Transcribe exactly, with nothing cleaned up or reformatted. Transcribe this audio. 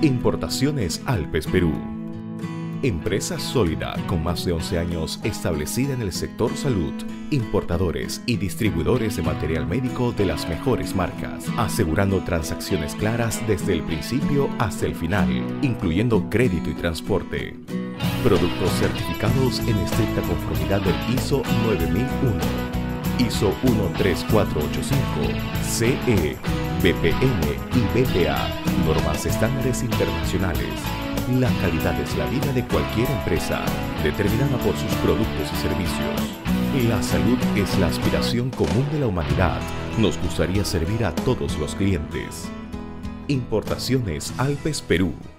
Importaciones Alpes Perú. Empresa sólida con más de once años establecida en el sector salud, importadores y distribuidores de material médico de las mejores marcas, asegurando transacciones claras desde el principio hasta el final, incluyendo crédito y transporte. Productos certificados en estricta conformidad del I S O nueve mil uno, I S O uno tres cuatro ocho cinco, C E, B P M y B P A, normas estándares internacionales. La calidad es la vida de cualquier empresa, determinada por sus productos y servicios. La salud es la aspiración común de la humanidad. Nos gustaría servir a todos los clientes. Importaciones Alpes Perú.